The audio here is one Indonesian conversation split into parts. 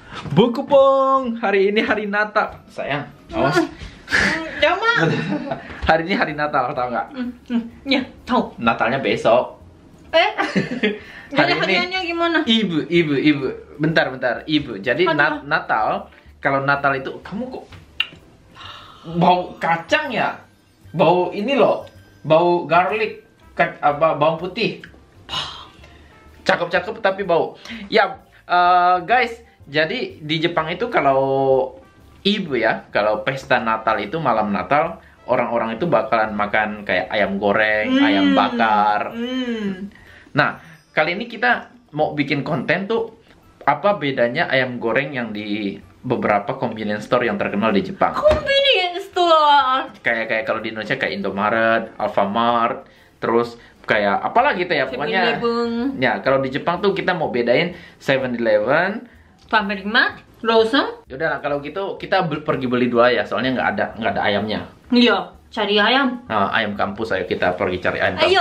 Bu Kupong, hari ini hari Natal. Sayang, awas. Jangan. Hari ini hari Natal, tahu nggak? Ya, tahu. Natalnya besok. Jadi Hari ini hadiahnya gimana? Ibu. Bentar. Ibu. Jadi Hadiah. Natal, kalau Natal itu kamu kok bau kacang ya? Bau ini loh, bau garlic, bawang putih. Cakep tapi bau. Ya, guys. Jadi di Jepang itu kalau ibu ya, kalau pesta Natal itu malam Natal, orang-orang itu bakalan makan kayak ayam goreng, ayam bakar. Nah, kali ini kita mau bikin konten tuh apa bedanya ayam goreng yang di beberapa convenience store yang terkenal di Jepang. Convenience store. Kayak kalau di Indonesia kayak Indomaret, Alfamart, terus kayak apalah gitu ya pokoknya. 7-Eleven. Ya, kalau di Jepang tuh kita mau bedain 7-Eleven. Family Mart, Lawson. Yaudah lah, kalau gitu kita pergi beli dua ya, soalnya nggak ada ayamnya. Iya, cari ayam. Nah, ayam kampus, ayo kita pergi cari ayam kampus. Ayo.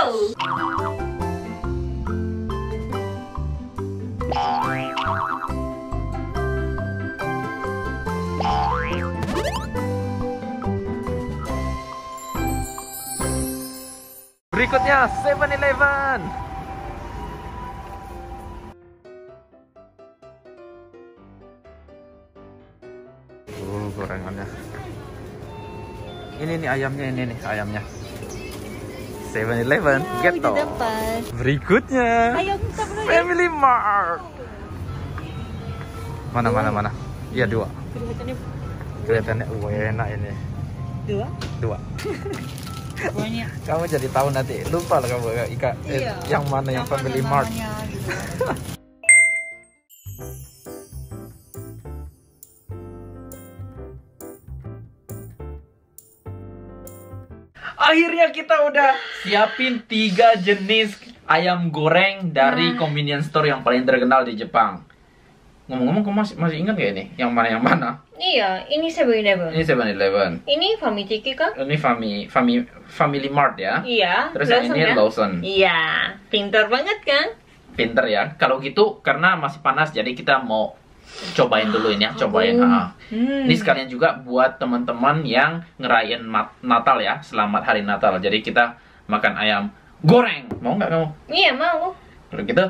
Berikutnya 7-Eleven. Gorengannya. Ini nih ayamnya, ini nih ayamnya. 7-Eleven, gitu. Berikutnya Ayo kita beli. Family Mart. Mana? Iya, dua. Kelihatannya enak ini. Dua. Banyak. Kamu jadi tahu nanti, lupa lah kamu Iya. yang mana yang Family Mart. Akhirnya kita udah siapin 3 jenis ayam goreng dari convenience store yang paling terkenal di Jepang. Ngomong-ngomong, kamu masih ingat gak ini? Yang mana? Iya, ini 7-Eleven. Ini 7-Eleven. Ini Famitiki kan? Ini Family Mart ya. Iya. Terus yang ini kan? Lawson. Iya, pintar banget kan? Pinter ya. Kalau gitu karena masih panas jadi kita mau cobain dulu ini ya, cobain. Ini sekalian juga buat teman-teman yang ngerayain Natal ya. Selamat hari Natal. Jadi kita makan ayam goreng. Mau nggak kamu? Iya, mau. Kalau gitu,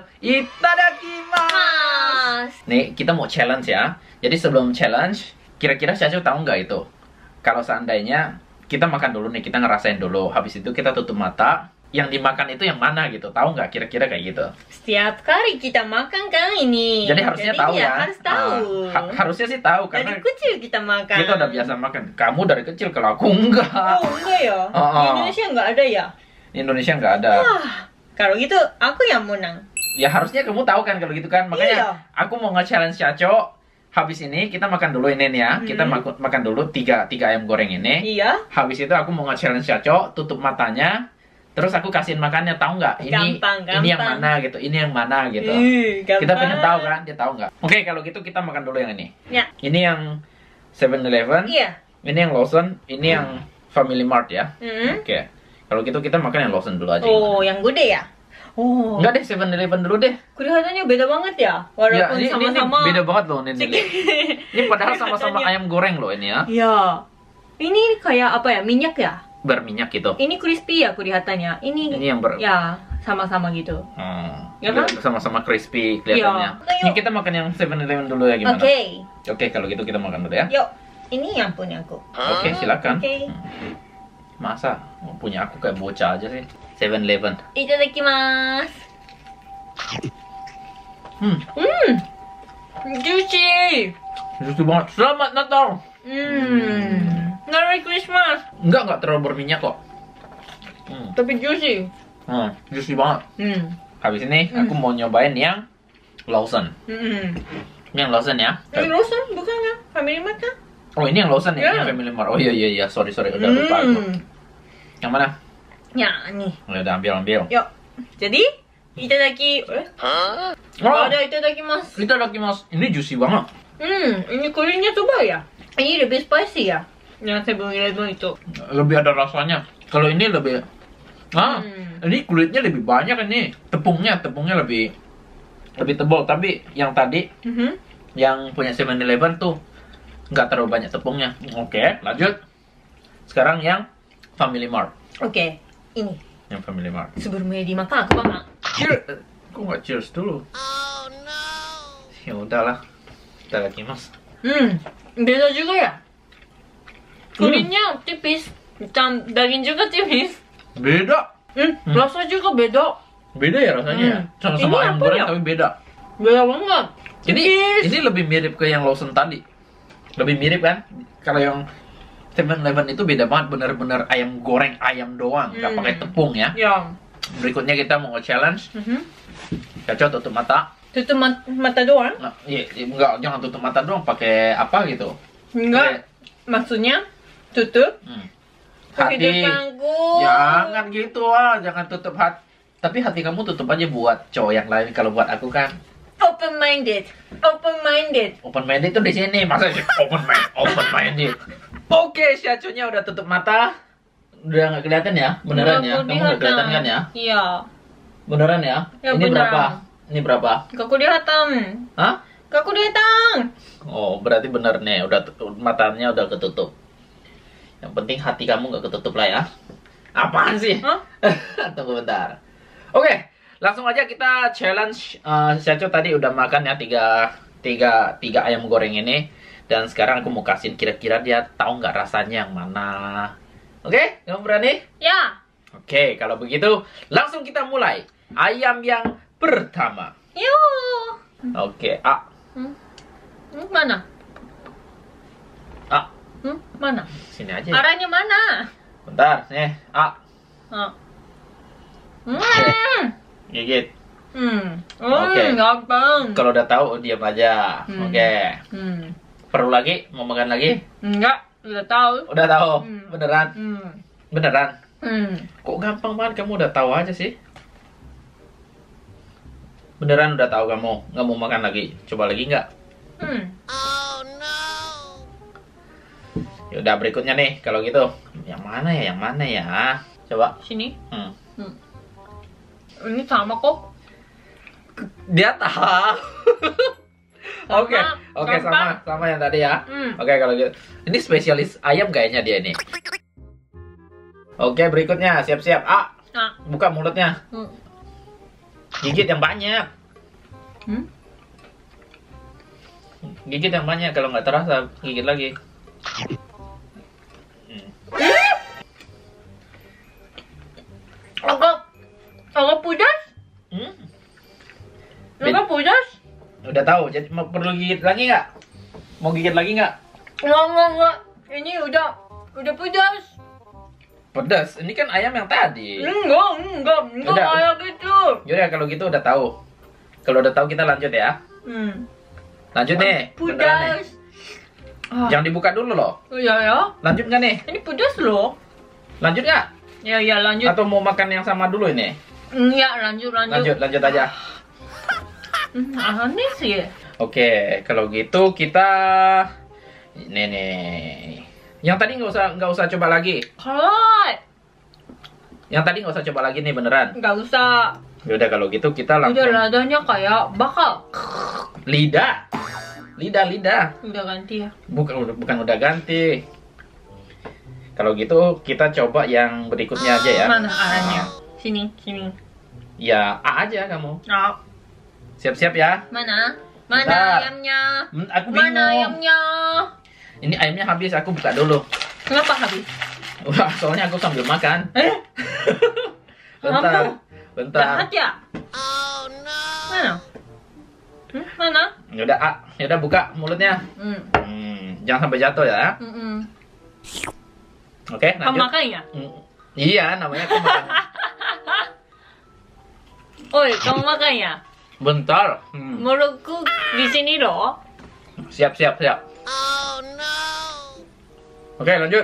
itadakimasu. Nih, kita mau challenge ya. Jadi sebelum challenge, kira-kira Cacu tahu nggak itu? Kalau seandainya kita makan dulu nih, kita ngerasain dulu. Habis itu kita tutup mata. Yang dimakan itu yang mana gitu? Tahu nggak kira-kira kayak gitu? Setiap kali kita makan kan ini. Jadi harusnya tahu ya. Harus tahu. Harusnya sih tahu karena Dari kecil kita makan. kita udah biasa makan. Kamu dari kecil, kalau aku enggak. Oh, enggak ya? Di Indonesia enggak ada ya? Di Indonesia enggak ada. Kalau gitu, aku yang menang. Ya harusnya kamu tahu kan kalau gitu kan. Makanya Iya. aku mau nge-challenge Caco. Habis ini kita makan dulu ini nih ya. Kita makan dulu 3 ayam goreng ini. Iya. Habis itu aku mau nge-challenge Caco, tutup matanya. Terus aku kasihin makannya, tahu nggak? Ini yang mana gitu, ini yang mana gitu. Kita pengen tahu kan, dia tahu nggak? Oke, kalau gitu kita makan dulu yang ini. Ya. Ini yang 7-Eleven. Iya. Ini yang Lawson, ini yang Family Mart ya. Oke. Kalau gitu kita makan yang Lawson dulu aja. Oh, yang gede ya? Oh. Enggak deh, 7-Eleven dulu deh. Kelihatannya beda banget ya. Walaupun ini sama-sama. beda banget loh ini. Ini padahal sama-sama ayam goreng loh ini ya. Iya. Ini kayak apa ya? Minyak ya? Berminyak gitu. Ini crispy ya kelihatannya. Ini yang ya, sama-sama gitu. Ya kan? Sama-sama crispy kelihatannya. Iya. Ini kita makan yang 7-Eleven dulu ya gimana? Oke, kalau gitu kita makan dulu ya. Yuk. Ini yang punya aku. Oke, silakan. Oke. Masa punya aku kayak bocah aja sih. 7-Eleven. Itadakimasu. Juicy. Juicy banget. Selamat Natal. Merry Christmas. Enggak terlalu berminyak kok. Tapi juicy. Juicy banget. Habis ini aku mau nyobain yang Lawson. Ini yang Lawson ya. Ini Lawson bukan kan? Family Mart kan? Oh, ini yang Lawson ya, Yeah. yang Family Mart. Oh iya, sorry udah lupa aku. Yang mana? Ya, nih. Udah ambil. Yuk. Jadi, itadaki. Oh, Ada itadakimasu. itadakimasu. Ini juicy banget. Ini kulitnya coba ya. Ini lebih spicy ya. Yang 7-Eleven itu. Lebih ada rasanya. Kalau ini lebih ini kulitnya lebih banyak ini. Tepungnya lebih tebal, tapi yang tadi Yang punya 7-Eleven tuh nggak terlalu banyak tepungnya. Oke, lanjut. Sekarang yang Family Mart. Oke, ini. Yang Family Mart. Sebelumnya dimakan aku makan. Cheers. Kok nggak cheers dulu? Ya udahlah. Kita lagi mas. Beda juga ya? Kulitnya tipis, daging juga tipis. Beda. Rasa juga beda. Beda ya rasanya ya? Sama-sama Ini ayam apa goreng ya? tapi beda. Beda banget. Ini lebih mirip ke yang Lawson tadi. Lebih mirip kan? Kalau yang 7-Eleven itu beda banget, bener-bener ayam goreng, ayam doang, nggak pakai tepung ya. Ya. Berikutnya kita mau challenge. Caca tutup mata. Tutup mata doang? Nah, iya, enggak, jangan tutup mata doang, pakai apa gitu. Enggak. Maksudnya tutup. Hati. Depanku. Jangan gitu jangan tutup hati. Tapi hati kamu tutup aja buat cowok yang lain. Kalau buat aku kan Open minded. Open minded. open minded itu di sini. Masa sih open minded. Oke, si Acunya udah tutup mata. Udah nggak kelihatan ya? Beneran ya? Kamu nggak kelihatan kan ya? Iya. Beneran ya? Ya, Ini beneran. berapa? Ini berapa? Kaku hitam. Hah? Kaku hitam. Oh, berarti bener nih. Matanya udah ketutup. Yang penting hati kamu nggak ketutup lah ya. Apaan sih? Hah? Tunggu bentar. Oke, langsung aja kita challenge. Caco tadi udah makan ya tiga ayam goreng ini. Dan sekarang aku mau kasih kira-kira dia tahu nggak rasanya yang mana. Oke, kamu berani? Ya. Oke, kalau begitu langsung kita mulai. Ayam yang pertama. Yuk. Oke, A. Mana? A. Mana? Sini aja. Arahnya mana? Bentar, nih, A. Gigit. Oke. Gampang. Kalau udah tahu diam aja. Oke. Perlu lagi? Mau makan lagi? Enggak, udah tahu. Udah tahu. Beneran? Beneran? Kok gampang banget kamu udah tahu aja sih? Beneran udah tahu kamu? Nggak mau makan lagi? Coba lagi nggak? Yaudah berikutnya nih. Kalau gitu, yang mana ya? Yang mana ya? Coba. Sini. Ini sama kok. Dia tahu. Oke, gampang. sama yang tadi ya. Oke, kalau gitu. Ini spesialis ayam kayaknya dia nih. Oke, berikutnya siap-siap. A. Buka mulutnya. Gigit yang banyak. Gigit yang banyak, kalau nggak terasa gigit lagi. Agak pudas? Agak pudas? Udah tahu, jadi mau perlu gigit lagi nggak? Mau gigit lagi nggak? Enggak. Ini udah pudas. Pedas, ini kan ayam yang tadi. Enggak Udah. kayak gitu. Yaudah, kalau gitu udah tahu. Kalau udah tahu kita lanjut ya. Lanjut nih. Beneran nih. Pudas. Jangan dibuka dulu loh. Ya. Lanjut nggak nih? Ini pudas loh. Lanjut nggak? Ya, lanjut. Atau mau makan yang sama dulu ini? Ya, lanjut. Lanjut aja. Aneh sih. Oke, kalau gitu kita ini nih. Yang tadi nggak usah coba lagi. Kalau Yang tadi nggak usah coba lagi nih beneran. nggak usah. Yaudah kalau gitu kita langsung. Udah ladanya kayak bakal. Lidah. Udah ganti ya. Bukan udah ganti. Kalau gitu kita coba yang berikutnya aja ya. Mana arahnya? Sini. Ya A aja kamu. Siap-siap ya. Mana Bentar. ayamnya? Aku bingung. Mana ayamnya? Ini ayamnya habis, aku buka dulu. Kenapa habis? Wah, soalnya aku sambil makan. Kamu? Bentar. Jahat ya? Mana? Mana? Yaudah buka mulutnya. Jangan sampai jatuh ya. Oke, Kamu lanjut. makan ya? Iya, namanya aku makan. Oi, kamu makan ya? Bentar. Mulutku di sini loh. Siap. Oke, lanjut.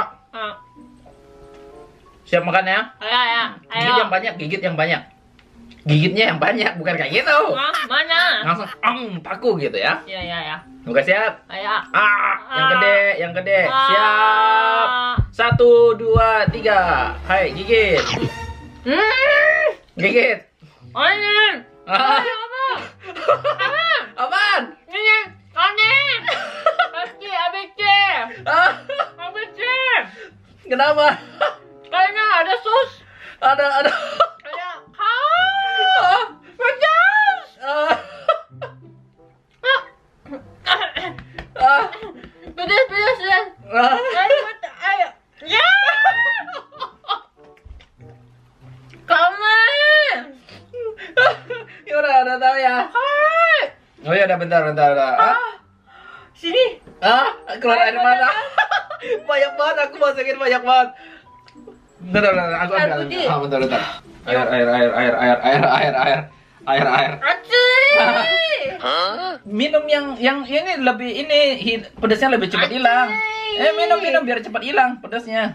Siap makan ya? Gigit yang banyak, Gigitnya yang banyak, bukan kayak gitu. Mana? Langsung paku gitu ya. Ya. Oke, siap. Ayo. Yang gede. Siap. 1, 2, 3. Hai, gigit. Gigit. Apaan? Apaan? Aneh. Pasti ABC. Ah, ABC. kenapa? Kayaknya ada sus. Ada. Ada. Ah, Pedas. ah, ah, Pedas. ah. Ayo. Ya. Kamu. Ya udah tahu ya. Hai. Oh ya udah bentar. Ah, Sini. keluar air mata. Banyak banget, aku masukin banyak banget. Bentar, aku Air ambil. putih. Bentar. Air. Aci. Minum yang ini lebih pedasnya lebih cepat hilang. Minum biar cepat hilang pedasnya.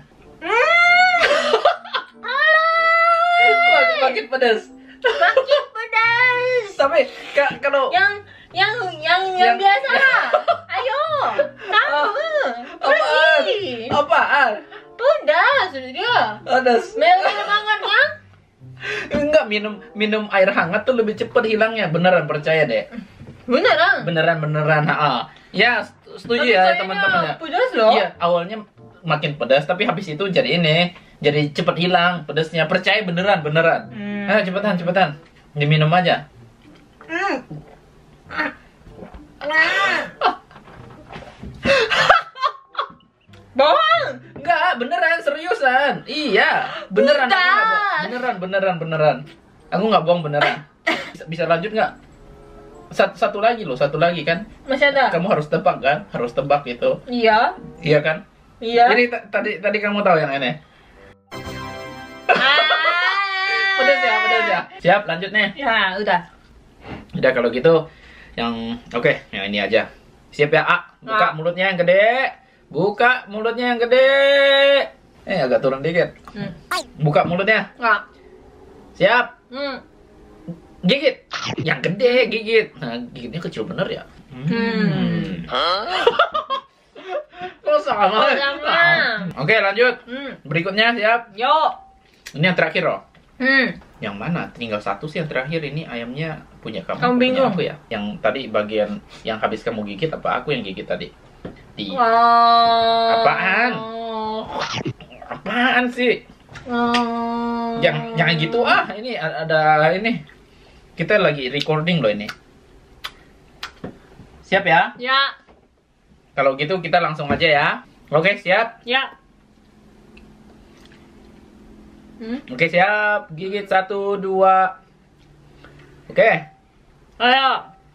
Makin pedas. Makin pedas. Tapi kalau Yang biasa. Ayo. Kamu. apaan? Pedas dia. Pedas. Melon hangatnya. Enggak, minum air hangat tuh lebih cepat hilangnya. Beneran, percaya deh. Beneran. Beneran. Ya, setuju Tapi ya kayaknya teman-teman ya. pedas loh. Iya, awalnya makin pedas tapi habis itu jadi cepat hilang pedasnya. Percaya beneran. Ayo cepetan. Diminum aja. Bohong. Enggak, beneran, seriusan. Iya, beneran. Aku nggak bohong. Beneran. Aku nggak bohong beneran. Bisa lanjut nggak? Satu lagi kan? Masih ada? Kamu harus tebak kan? Harus tebak itu. Iya. Iya kan? Iya. Jadi tadi kamu tahu yang ini. Pedas ya. Siap, lanjut nih. Ya, udah. Udah kalau gitu oke, yang ini aja. Siap ya, buka mulutnya yang gede. Agak turun dikit. Buka mulutnya. Enggak. Siap. Gigit. Yang gede gigit. Nah, gigitnya kecil bener ya. Kok sama? Oke, lanjut. Berikutnya siap. Yo. Ini yang terakhir loh. Yang mana? Tinggal satu sih yang terakhir. Ini ayamnya punya kamu. Kamu punya bingung? aku ya. Yang tadi bagian yang habis kamu gigit apa aku yang gigit tadi? Apaan? Apaan sih? Jangan gitu ini ada ini. Kita lagi recording loh ini. Siap ya? Ya. Kalau gitu kita langsung aja ya. Oke, siap? Ya. Oke, siap. Gigit 1, 2. Oke. Ayo.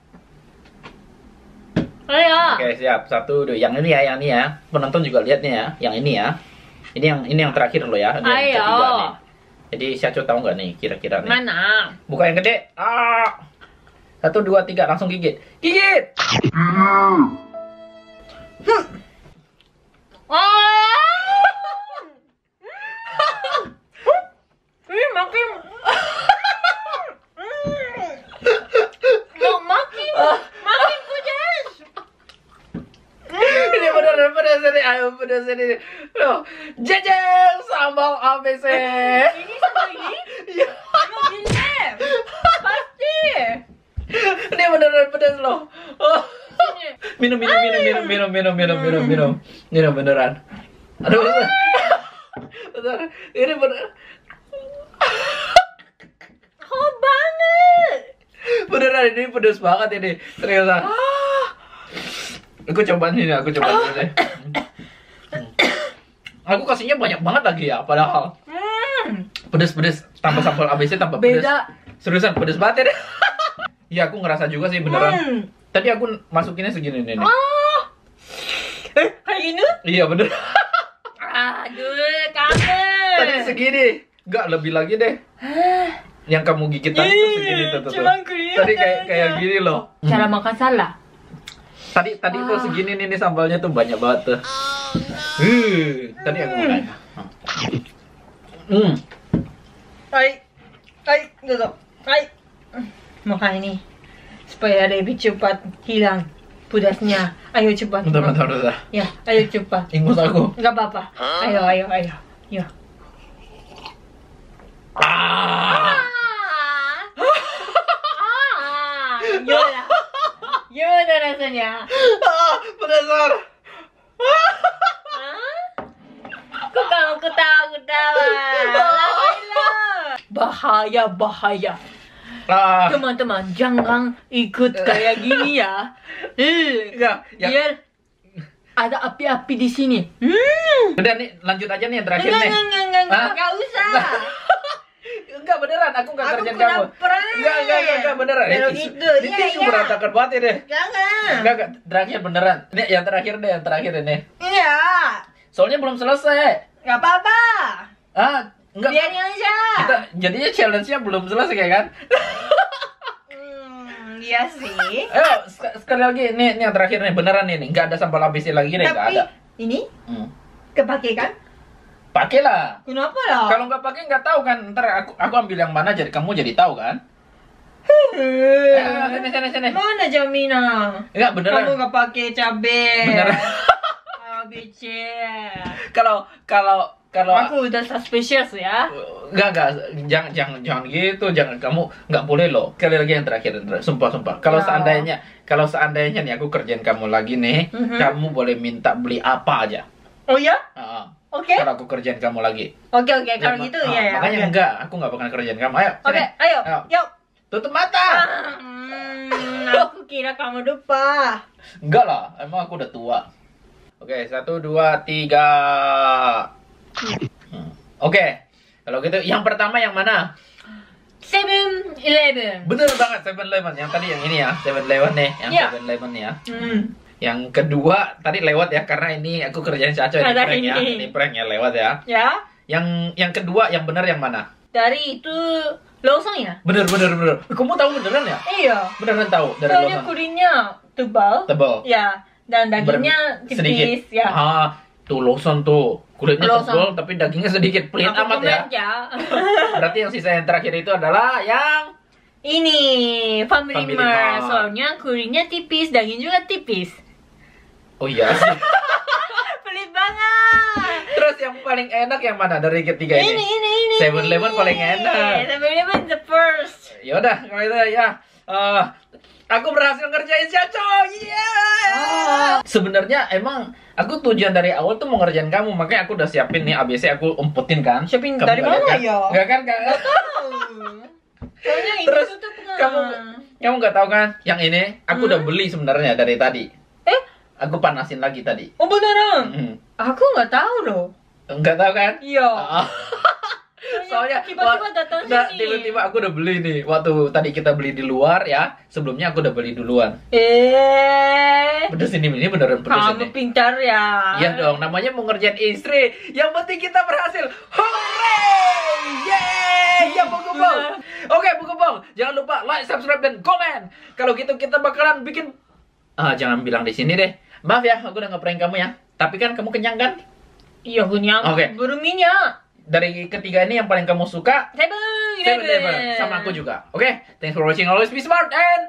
Oke, siap. 1, 2. Yang ini ya. Penonton juga lihat nih ya. Yang ini ya. Ini yang terakhir loh ya. Ini yang Ayo. ketiga nih. Jadi Syacu tahu nggak nih kira-kira nih? Mana? Buka yang gede. 1, 2, 3 langsung gigit. Gigit. Ini makin pedas. Ini beneran pedas ini. Ayo pedas ini. Loh, jejeng sambal ABC. Ini satu ini? Iya. Gini. Pasti. Ini beneran pedas loh. Oh. Sini. Minum beneran. Aduh. Bentar. Ini bener. Oh banget. Beneran ini pedas banget ini. Seriusan. Aku coba dulu deh. Aku kasihnya banyak banget lagi ya, padahal. Pedes tanpa sambal ABC tanpa pedes. Beda. Seriusan pedes banget ya. Iya, aku ngerasa juga sih beneran. Tadi aku masukinnya segini nih. Kayak gini? Iya bener. Aduh, kangen. Tadi segini. Enggak, lebih lagi deh. Yang kamu gigit tadi tuh segini tuh. Cuman kelihatan. Tadi kayak gini loh. Cara makan salah. Tadi tuh segini nih sambalnya tuh banyak banget tuh. Tadi aku makan. Hai, duduk. Hai. Makan ini supaya lebih cepat hilang pedasnya. Ayo cepat. Bentar. Ya, ayo cepat. Ingus aku. Enggak apa-apa. Ayo. Ya. Yolah. Gimana rasanya? Penasaran. Hah? Kok kamu ketawa-ketawa? Bahaya, bahaya. Teman-teman, jangan ikut kayak gini ya. Enggak, Biar ada api-api di sini. Udah nih, lanjut aja nih yang terakhir nih. Enggak usah. Enggak beneran, aku enggak Aku kerjaan kena kamu. prank. Enggak beneran. Kalau Ini gitu, ini iya, tisu iya. berantakan banget ini. Jangan. Enggak, terakhir beneran. Ini yang terakhir deh, yang terakhir ini. Iya. Soalnya belum selesai. Gak apa-apa. Enggak. Biarin aja. Kita jadinya challenge-nya belum selesai kayak kan? Iya sih. Ayo, sekali lagi ini yang terakhir nih, beneran ini. Enggak ada sambal habisnya lagi nih, enggak Tapi ada. ini Hmm. kepake kan? Pakailah. Kenapa lah? Kalau nggak pakai nggak tahu kan. Ntar aku ambil yang mana jadi kamu jadi tahu kan? Sini. Mana Jamina? Enggak beneran. Kamu gak pakai cabe. Beneran. ABC. Kalau Aku udah suspicious ya. enggak jangan gitu, jangan, kamu nggak boleh loh. Sekali lagi yang terakhir, sumpah. Kalau Ya. seandainya nih aku kerjain kamu lagi nih, kamu boleh minta beli apa aja. Oh ya? Oke. Kalau aku kerjain kamu lagi. Oke, kalau gitu ya. Makanya oke. enggak, aku nggak bakal kerjain kamu. Ayo. Oke, sini. ayo. Yuk. Tutup mata. Aku kira kamu lupa. Enggak lah, emang aku udah tua. Oke, 1, 2, 3. Oke, kalau gitu yang pertama yang mana? 7-Eleven. Bener banget, 7-Eleven. Yang tadi yang ini ya, 7-Eleven nih, yang Ya. 7-Eleven ya. Yang kedua tadi lewat ya, karena ini aku kerjain Caco ini Ada prank ya. ini. Ini prank ya, lewat ya. Ya. Yang kedua yang bener yang mana? Dari itu Lawson ya? Bener. Kamu tahu beneran ya? Iya. Beneran tahu dari Soalnya Lawson. kulitnya tebal. Tebal. Ya. Dan dagingnya tipis. Sedikit. Ya. Tuh Lawson tuh. Kulitnya Lawson. tebal tapi dagingnya sedikit. Pelit Aku amat ya. aja. Berarti yang sisa yang terakhir itu adalah yang Ini Family Family Mart. Mart. Soalnya kulitnya tipis, daging juga tipis. oh iya sih. Pelit banget. Terus yang paling enak yang mana dari ketiga ini? Ini. 7-Eleven paling enak. 7-Eleven the first. Ya udah, kalau itu ya. Aku berhasil ngerjain Caco. Sebenarnya emang aku tujuan dari awal tuh mau ngerjain kamu, makanya aku udah siapin nih ABC, aku umpetin kan. Siapin Kamu dari nggak mana lihat kan? ya? Nggak kan? Soalnya ini Terus tutup kan. kamu nggak tahu kan? Yang ini aku udah beli sebenarnya dari tadi. Aku panasin lagi tadi. Oh beneran? Hmm. Aku nggak tahu loh. Nggak tahu kan? Iya. Soalnya tiba-tiba datang sini. tiba-tiba aku udah beli nih. Waktu tadi kita beli di luar ya. Sebelumnya aku udah beli duluan. Pedes ini beneran pedes Kamu ini. pintar ya. Iya dong, namanya mau ngerjain istri. Yang penting kita berhasil. Hooray! Yeay! Ya buku bong. Oke, buku bong. Jangan lupa like, subscribe dan komen. Kalau gitu kita bakalan bikin jangan bilang di sini deh. Maaf ya, aku udah ngeprank kamu ya. Tapi kan kamu kenyang kan? Iya kenyang. Oke. Baru minyak. Dari ketiga ini yang paling kamu suka 7-Eleven. Sama aku juga. Oke, thanks for watching. Always be smart and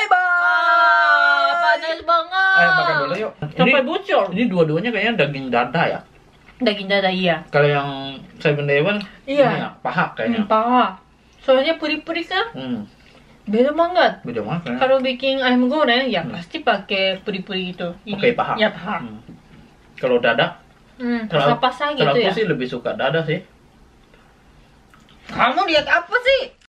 bye-bye. Panas banget. Ayo makan dulu yuk. Sampai bocor. Ini dua-duanya kayaknya daging dada ya. Daging dada iya. Kalau yang 7-Eleven Iya. ini ya, paha kayaknya. Paha. Soalnya puri-puri kan. Beda banget. Beda banget kayaknya. Kalau bikin ayam goreng ya pasti pakai puri-puri gitu. Pakai paha. Ya paha. Kalau dada, Pas-pasang gitu kalau aku ya. sih lebih suka dada sih. Kamu lihat apa sih?